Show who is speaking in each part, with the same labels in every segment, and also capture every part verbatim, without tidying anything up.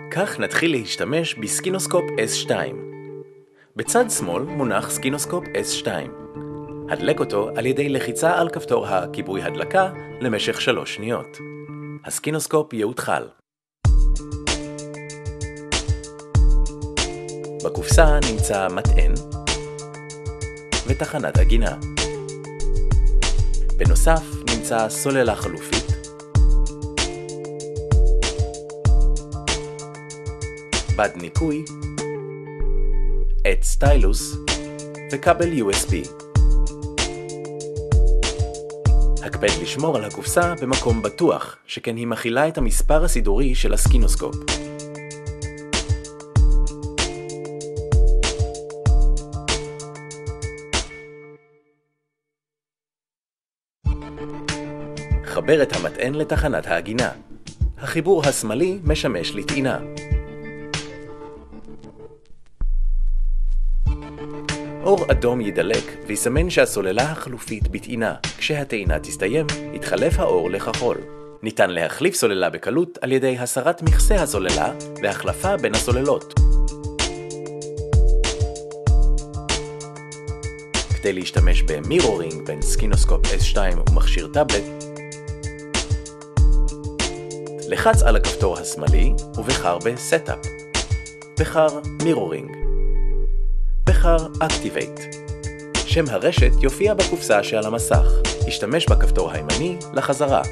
Speaker 1: כך נתחיל להשתמש בסקינוסקופ אס שתיים. בצד שמאל מונח סקינוסקופ אס שתיים. הדלק אותו על ידי לחיצה על כפתור הכיבוי הדלקה למשך שלוש שניות. הסקינוסקופ יאותחל. בקופסה נמצא מטען ותחנת עגינה. בנוסף נמצא סוללה חלופית, בד ניקוי, עט סטיילוס וכבל יו אס בי. הקפד לשמור על הקופסה במקום בטוח, שכן היא מכילה את המספר הסידורי של הסקינוסקופ. חבר את המטען לתחנת העגינה. החיבור השמאלי משמש לטעינה. אור אדום ידלק ויסמן שהסוללה החלופית בטעינה. כשהטעינה תסתיים, יתחלף האור לכחול. ניתן להחליף סוללה בקלות על ידי הסרת מכסה הסוללה והחלפה בין הסוללות. כדי להשתמש במירורינג בין סקינוסקופ אס שתיים ומכשיר טאבלט, לחץ על הכפתור השמאלי ובחר ב-Setup. בחר מירורינג. בחר Activate. שם הרשת יופיע בקופסה שעל המסך. השתמש בכפתור הימני לחזרה.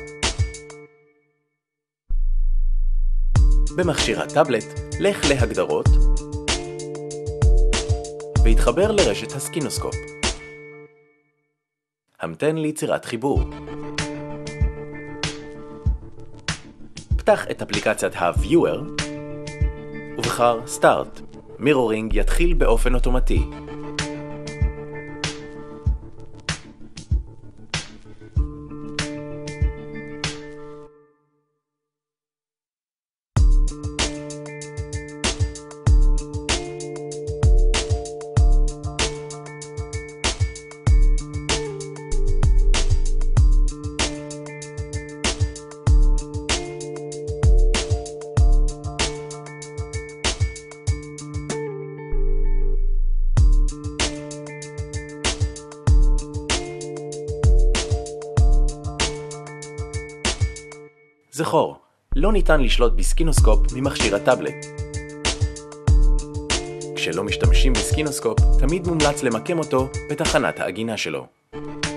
Speaker 1: במכשיר הטאבלט, לך להגדרות והתחבר לרשת הסקינוסקופ. המתן ליצירת חיבור. פתח את אפליקציית ה-Viewer ובחר Start. מירורינג יתחיל באופן אוטומטי. זכור, לא ניתן לשלוט בסקינוסקופ ממכשיר הטאבלט. כשלא משתמשים בסקינוסקופ, תמיד מומלץ למקם אותו בתחנת העגינה שלו.